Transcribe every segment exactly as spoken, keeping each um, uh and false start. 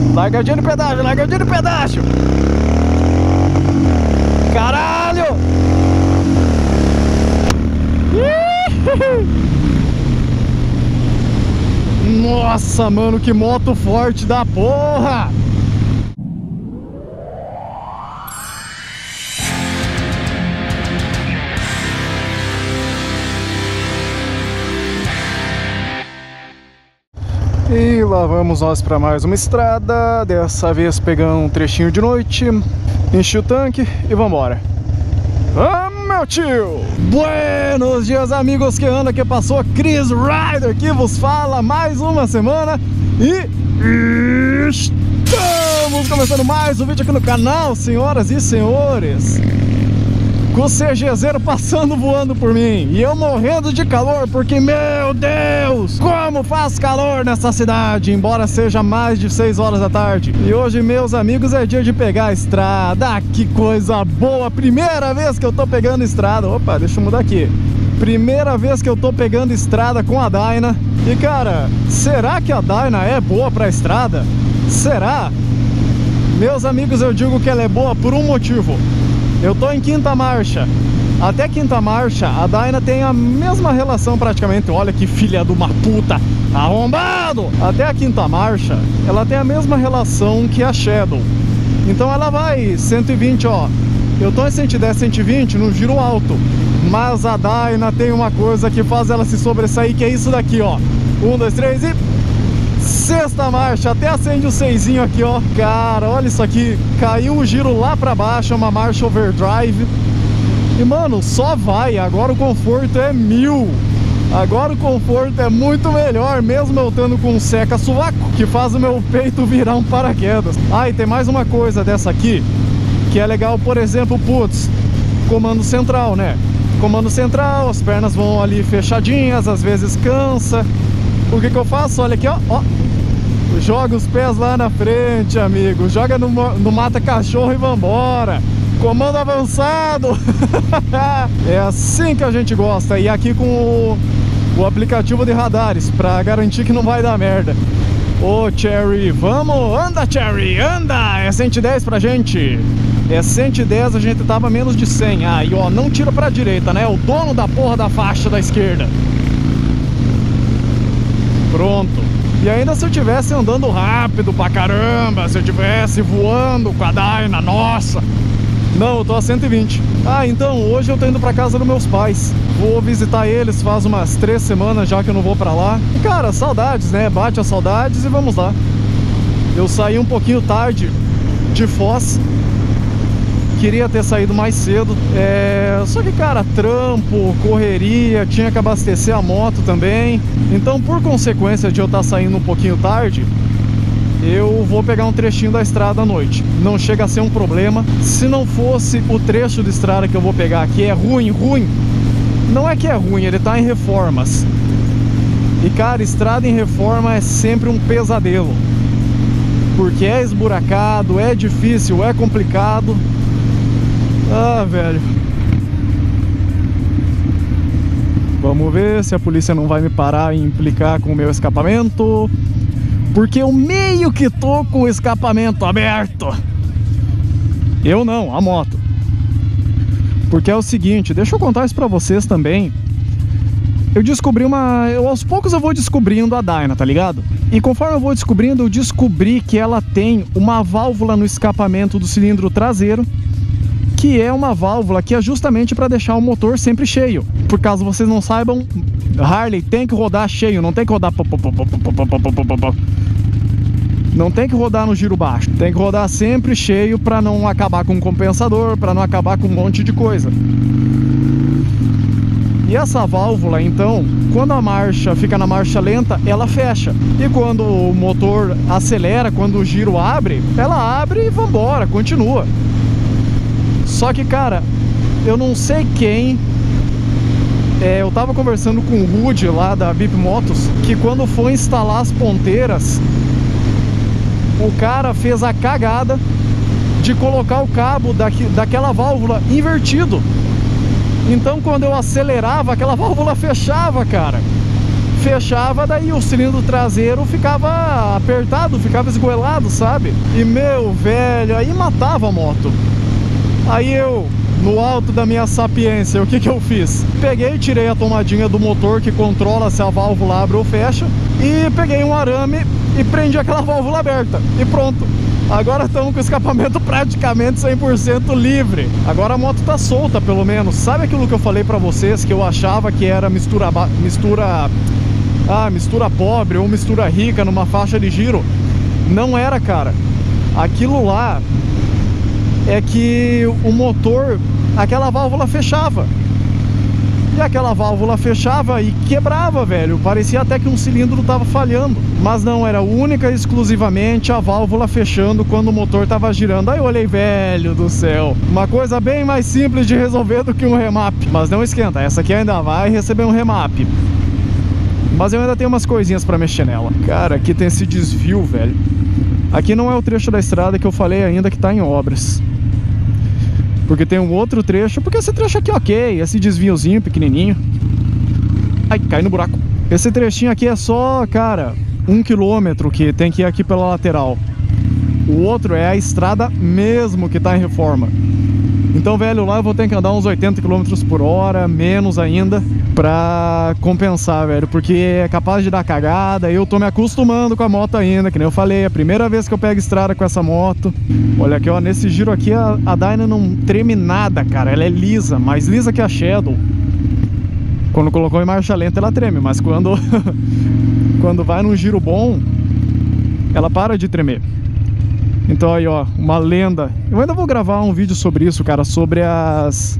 Largadinha de pedágio, largadinha de pedágio. Caralho! Nossa, mano, que moto forte da porra! E lá vamos nós para mais uma estrada, dessa vez pegando um trechinho de noite, enchi o tanque e vambora. Ah, meu tio! Buenos dias, amigos, que anda, que passou, Chris Rider que vos fala, mais uma semana e estamos começando mais um vídeo aqui no canal, senhoras e senhores. Com o C G zero passando voando por mim e eu morrendo de calor porque, meu Deus, como faz calor nessa cidade, embora seja mais de seis horas da tarde. E hoje, meus amigos, é dia de pegar a estrada. Ah, que coisa boa, primeira vez que eu tô pegando estrada. Opa, deixa eu mudar aqui. Primeira vez que eu tô pegando estrada com a Dyna. E cara, será que a Dyna é boa pra estrada? Será? Meus amigos, eu digo que ela é boa por um motivo. Eu tô em quinta marcha. Até quinta marcha, a Dyna tem a mesma relação praticamente. Olha que filha de uma puta, arrombado! Até a quinta marcha, ela tem a mesma relação que a Shadow. Então ela vai cento e vinte, ó. Eu tô em cento e dez, cento e vinte no giro alto. Mas a Dyna tem uma coisa que faz ela se sobressair, que é isso daqui, ó. Um, dois, três e... sexta marcha, até acende o seisinho aqui, ó. Cara, olha isso aqui. Caiu o giro lá pra baixo, é uma marcha overdrive. E mano, só vai. Agora o conforto é mil. Agora o conforto é muito melhor, mesmo eu estando com um seca-sovaco, que faz o meu peito virar um paraquedas. Ah, e tem mais uma coisa dessa aqui, que é legal, por exemplo, putz, comando central, né? Comando central, as pernas vão ali fechadinhas, às vezes cansa. O que que eu faço? Olha aqui, ó, ó. Joga os pés lá na frente, amigo. Joga no, no mata-cachorro e vambora. Comando avançado. É assim que a gente gosta. E aqui com o, o aplicativo de radares, pra garantir que não vai dar merda. Ô, Cherry, vamos. Anda, Cherry, anda. É cento e dez pra gente. É cento e dez, a gente tava menos de cem. Aí, ó, não tira pra direita, né? O dono da porra da faixa da esquerda. Pronto. E ainda se eu tivesse andando rápido pra caramba, se eu tivesse voando com a Dyna, nossa. Não, eu tô a cento e vinte. Ah, então hoje eu tô indo pra casa dos meus pais. Vou visitar eles, faz umas três semanas já que eu não vou pra lá. E cara, saudades, né? Bate as saudades e vamos lá. Eu saí um pouquinho tarde de Foz. Queria ter saído mais cedo, é... só que cara, trampo, correria, tinha que abastecer a moto também. Então por consequência de eu estar saindo um pouquinho tarde, eu vou pegar um trechinho da estrada à noite. Não chega a ser um problema. Se não fosse o trecho de estrada que eu vou pegar aqui, é ruim, ruim. Não é que é ruim, ele tá em reformas. E cara, estrada em reforma é sempre um pesadelo, porque é esburacado, é difícil, é complicado. Ah, velho. Vamos ver se a polícia não vai me parar e implicar com o meu escapamento, porque eu meio que tô com o escapamento aberto. Eu não, a moto. Porque é o seguinte, deixa eu contar isso pra vocês também. Eu descobri uma... Eu, aos poucos eu vou descobrindo a Dyna, tá ligado? E conforme eu vou descobrindo, eu descobri que ela tem uma válvula no escapamento do cilindro traseiro, que é uma válvula que é justamente para deixar o motor sempre cheio. Por caso vocês não saibam, Harley tem que rodar cheio, não tem que rodar... Não tem que rodar no giro baixo, tem que rodar sempre cheio para não acabar com o compensador, para não acabar com um monte de coisa. E essa válvula, então, quando a marcha fica na marcha lenta, ela fecha. E quando o motor acelera, quando o giro abre, ela abre e vambora, continua. Só que, cara, eu não sei quem... É, eu tava conversando com o Rude lá da Bip Motos, que quando foi instalar as ponteiras, o cara fez a cagada de colocar o cabo daqui, daquela válvula invertido. Então quando eu acelerava, aquela válvula fechava, cara. fechava, daí o cilindro traseiro ficava apertado, ficava esgoelado, sabe? E meu velho, aí matava a moto. Aí eu, no alto da minha sapiência, o que que eu fiz? Peguei, tirei a tomadinha do motor que controla se a válvula abre ou fecha, e peguei um arame e prendi aquela válvula aberta, e pronto. Agora estamos com o escapamento praticamente cem por cento livre. Agora a moto tá solta, pelo menos. Sabe aquilo que eu falei pra vocês, que eu achava que era mistura... mistura ah, mistura pobre ou mistura rica numa faixa de giro? Não era, cara. Aquilo lá é que o motor, aquela válvula fechava. E aquela válvula fechava e quebrava, velho. Parecia até que um cilindro tava falhando. Mas não, era única e exclusivamente a válvula fechando quando o motor tava girando. Aí eu olhei, velho do céu, uma coisa bem mais simples de resolver do que um remap. Mas não esquenta, essa aqui ainda vai receber um remap. Mas eu ainda tenho umas coisinhas pra mexer nela. Cara, aqui tem esse desvio, velho. Aqui não é o trecho da estrada que eu falei ainda que tá em obras. Porque tem um outro trecho, porque esse trecho aqui é ok, esse desviozinho pequenininho. Ai, cai no buraco. Esse trechinho aqui é só, cara, um quilômetro que tem que ir aqui pela lateral. O outro é a estrada mesmo que tá em reforma. Então, velho, lá eu vou ter que andar uns oitenta quilômetros por hora, menos ainda, pra compensar, velho. Porque é capaz de dar cagada. Eu tô me acostumando com a moto ainda, que nem eu falei. É a primeira vez que eu pego estrada com essa moto. Olha aqui, ó, nesse giro aqui a, a Dyna não treme nada, cara. Ela é lisa, mais lisa que a Shadow. Quando colocou em marcha lenta ela treme, mas quando, quando vai num giro bom, ela para de tremer. Então aí, ó, uma lenda. Eu ainda vou gravar um vídeo sobre isso, cara, sobre as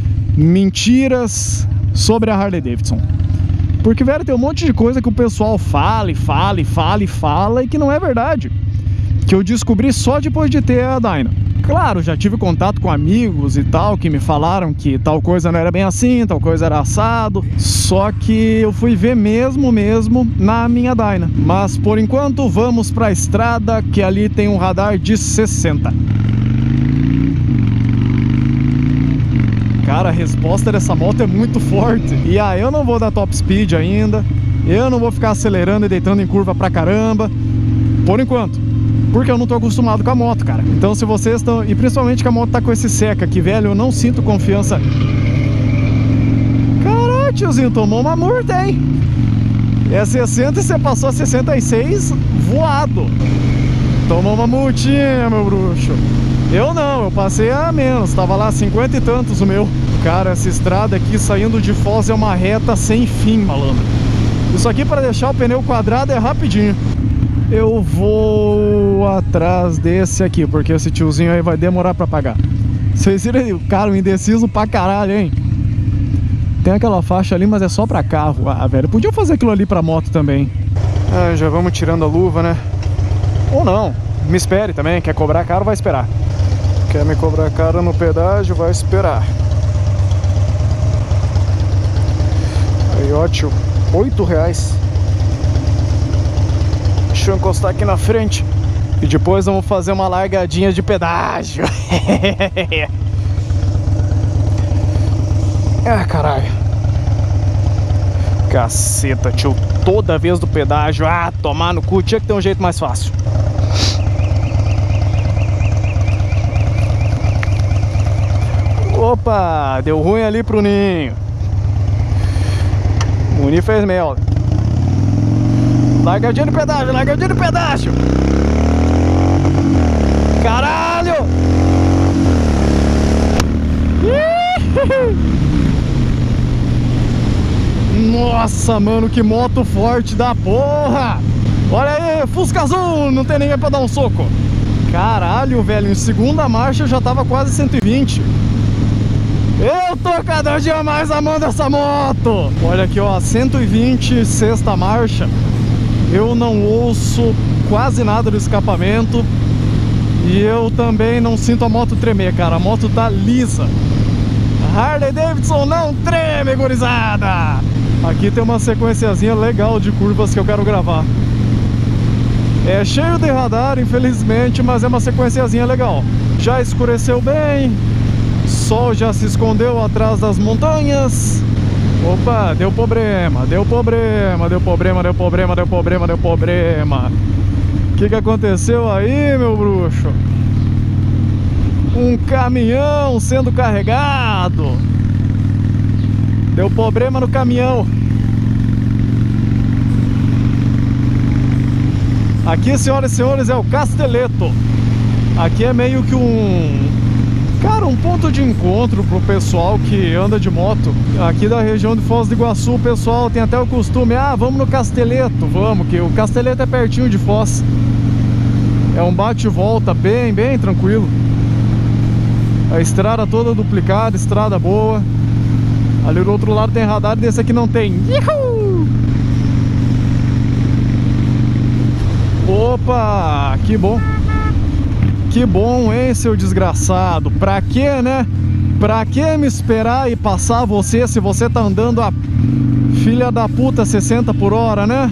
mentiras sobre a Harley Davidson. Porque, velho, tem um monte de coisa que o pessoal fala e fala e fala e fala e que não é verdade. Que eu descobri só depois de ter a Dyna. Claro, já tive contato com amigos e tal, que me falaram que tal coisa não era bem assim, tal coisa era assado. Só que eu fui ver mesmo, mesmo na minha Dyna. Mas por enquanto vamos pra estrada, que ali tem um radar de sessenta. Cara, a resposta dessa moto é muito forte. E ah, eu não vou dar top speed ainda. Eu não vou ficar acelerando e deitando em curva pra caramba. Por enquanto. Porque eu não tô acostumado com a moto, cara. Então se vocês estão... E principalmente que a moto tá com esse seca aqui, velho, eu não sinto confiança. Caralho, tiozinho, tomou uma multa, hein? É sessenta e você passou a sessenta e seis voado. Tomou uma multinha, meu bruxo. Eu não, eu passei a menos. Tava lá cinquenta e tantos o meu. Cara, essa estrada aqui saindo de Foz é uma reta sem fim, malandro. Isso aqui para deixar o pneu quadrado é rapidinho. Eu vou atrás desse aqui, porque esse tiozinho aí vai demorar pra pagar. Vocês viram aí, o cara indeciso pra caralho, hein? Tem aquela faixa ali, mas é só pra carro. Ah, velho, podia fazer aquilo ali pra moto também. Ah, já vamos tirando a luva, né? Ou não, me espere também. Quer cobrar caro, vai esperar. Quer me cobrar caro no pedágio, vai esperar. Aí, ó, tio, oito reais. Deixa eu encostar aqui na frente e depois vamos fazer uma largadinha de pedágio. Ah, caralho. Caceta, tio. Toda vez do pedágio. Ah, tomar no cu. Tinha que ter um jeito mais fácil. Opa, deu ruim ali pro Ninho. O Ninho fez mel. Largadinha de pedágio, largadinha de pedágio. Caralho! Nossa, mano, que moto forte da porra! Olha aí, Fusca Azul, não tem ninguém pra dar um soco. Caralho, velho, em segunda marcha eu já tava quase cento e vinte. Eu tô cada dia mais amando essa moto. Olha aqui, ó, cento e vinte, sexta marcha. Eu não ouço quase nada do escapamento. E eu também não sinto a moto tremer, cara. A moto tá lisa. Harley Davidson não treme, gurizada. Aqui tem uma sequenciazinha legal de curvas que eu quero gravar. É cheio de radar, infelizmente, mas é uma sequenciazinha legal. Já escureceu bem. O sol já se escondeu atrás das montanhas. Opa, deu problema, deu problema, deu problema, deu problema, deu problema, deu problema. O que que aconteceu aí, meu bruxo? Um caminhão sendo carregado. Deu problema no caminhão. Aqui, senhoras e senhores, é o Casteleto. Aqui é meio que um... Cara, um ponto de encontro pro pessoal que anda de moto. Aqui da região de Foz do Iguaçu, o pessoal tem até o costume: ah, vamos no Casteleto, vamos, que o Casteleto é pertinho de Foz. É um bate e volta bem, bem tranquilo. A estrada toda duplicada, estrada boa. Ali do outro lado tem radar, desse aqui não tem. Uhul! Opa, que bom. Que bom, hein, seu desgraçado. Pra quê, né? Pra que me esperar e passar você se você tá andando a filha da puta sessenta por hora, né?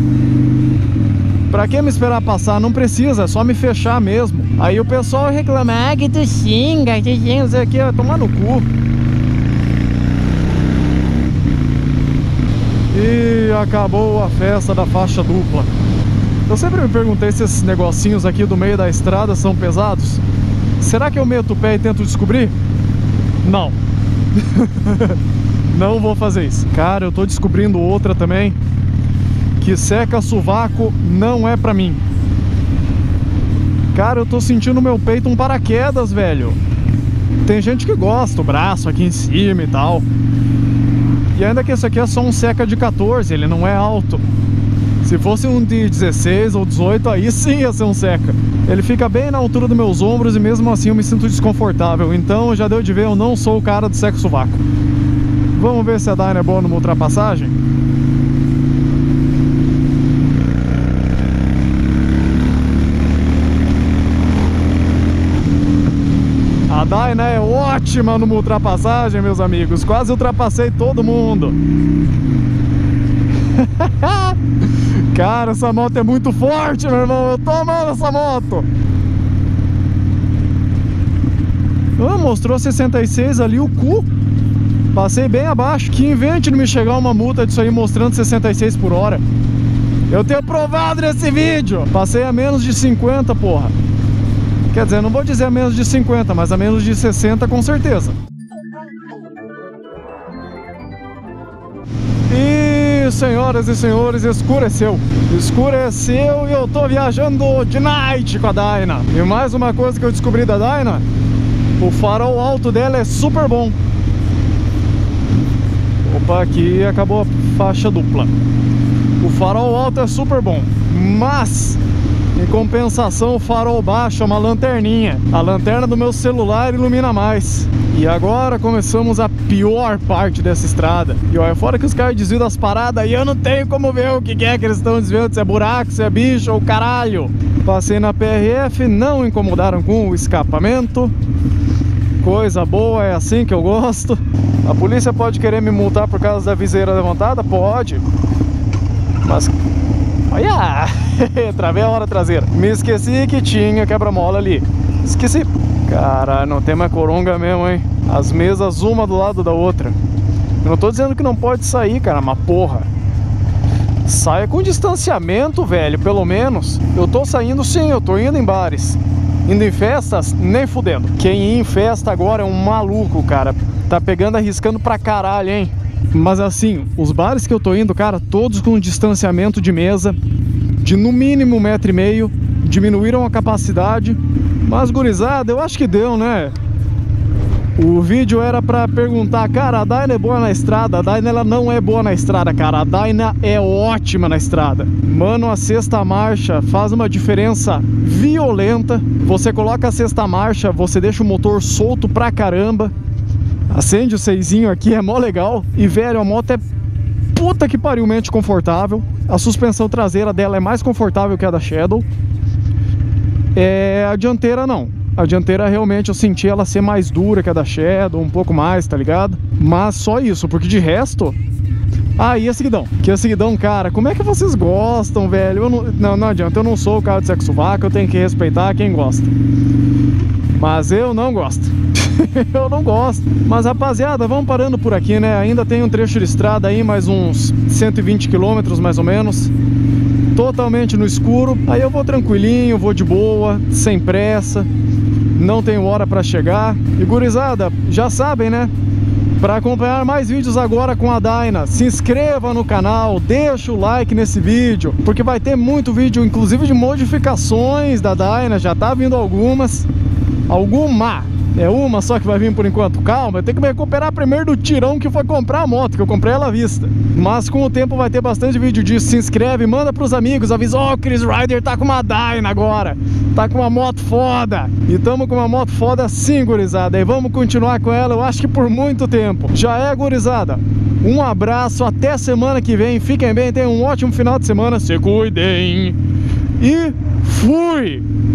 Pra que me esperar passar? Não precisa, é só me fechar mesmo. Aí o pessoal reclama: ah, que tu xinga, que xinga, não sei o que, vai tomar no cu. E acabou a festa da faixa dupla. Eu sempre me perguntei se esses negocinhos aqui do meio da estrada são pesados. Será que eu meto o pé e tento descobrir? Não. Não vou fazer isso. Cara, eu tô descobrindo outra também, que seca sovaco não é pra mim. Cara, eu tô sentindo no meu peito um paraquedas, velho. Tem gente que gosta, o braço aqui em cima e tal. E ainda que esse aqui é só um seca de quatorze, ele não é alto. Se fosse um de dezesseis ou dezoito, aí sim ia ser um seca. Ele fica bem na altura dos meus ombros e mesmo assim eu me sinto desconfortável. Então já deu de ver, eu não sou o cara do seca sovaco. Vamos ver se a Dyna é boa numa ultrapassagem? A Dyna é ótima numa ultrapassagem, meus amigos. Quase ultrapassei todo mundo. Cara, essa moto é muito forte, meu irmão. Eu tô amando essa moto. Ah, mostrou sessenta e seis ali, o cu. Passei bem abaixo. Que invente de me chegar uma multa disso aí mostrando sessenta e seis por hora. Eu tenho provado nesse vídeo. Passei a menos de cinquenta, porra. Quer dizer, não vou dizer a menos de cinquenta, mas a menos de sessenta com certeza. E, senhoras e senhores, escureceu. Escureceu e eu tô viajando de night com a Dyna. E mais uma coisa que eu descobri da Dyna: o farol alto dela é super bom. Opa, aqui acabou a faixa dupla. O farol alto é super bom, mas em compensação, o farol baixo é uma lanterninha. A lanterna do meu celular ilumina mais. E agora começamos a pior parte dessa estrada. E olha, fora que os caras desviam das paradas e eu não tenho como ver o que é que eles estão desviando. Se é buraco, se é bicho ou caralho. Passei na P R F, não incomodaram com o escapamento. Coisa boa, é assim que eu gosto. A polícia pode querer me multar por causa da viseira levantada? Pode. Mas... olha! Travei a hora traseira. Me esqueci que tinha quebra-mola ali. Esqueci. Cara, não tem mais coronga mesmo, hein? As mesas uma do lado da outra. Eu não tô dizendo que não pode sair, cara, mas porra, saia com distanciamento, velho, pelo menos. Eu tô saindo sim, eu tô indo em bares. Indo em festas, nem fudendo. Quem ia em festa agora é um maluco, cara. Tá pegando, arriscando pra caralho, hein? Mas assim, os bares que eu tô indo, cara, todos com distanciamento de mesa de no mínimo um metro e meio. Diminuíram a capacidade. Mas gurizada, eu acho que deu, né? O vídeo era pra perguntar: cara, a Dyna é boa na estrada? A Dyna, ela não é boa na estrada, cara. A Dyna é ótima na estrada. Mano, a sexta marcha faz uma diferença violenta. Você coloca a sexta marcha, você deixa o motor solto pra caramba. Acende o seisinho aqui, é mó legal. E, velho, a moto é puta que pariumente confortável. A suspensão traseira dela é mais confortável que a da Shadow. É, a dianteira não. A dianteira realmente eu senti ela ser mais dura que a da Shadow, um pouco mais, tá ligado? Mas só isso, porque de resto... Ah, e a seguidão? Que a seguidão, cara, como é que vocês gostam, velho? Eu não, não, não adianta, eu não sou o cara de sexo vaca, eu tenho que respeitar quem gosta. Mas eu não gosto. Eu não gosto. Mas rapaziada, vamos parando por aqui, né? Ainda tem um trecho de estrada aí, mais uns cento e vinte quilômetros mais ou menos, totalmente no escuro. Aí eu vou tranquilinho, vou de boa, sem pressa, não tenho hora pra chegar. E gurizada, já sabem, né? Para acompanhar mais vídeos agora com a Dyna, se inscreva no canal, deixa o like nesse vídeo, porque vai ter muito vídeo, inclusive de modificações da Dyna. Já tá vindo algumas, alguma, é uma só que vai vir por enquanto. Calma, eu tenho que me recuperar primeiro do tirão que foi comprar a moto, que eu comprei ela à vista. Mas com o tempo vai ter bastante vídeo disso. Se inscreve, manda pros amigos, avisa: ó, oh, o Chris Rider tá com uma Dyna agora, tá com uma moto foda. E tamo com uma moto foda sim, gurizada, e vamos continuar com ela, eu acho que por muito tempo. Já é, gurizada, um abraço, até semana que vem, fiquem bem, tenham um ótimo final de semana, se cuidem e fui!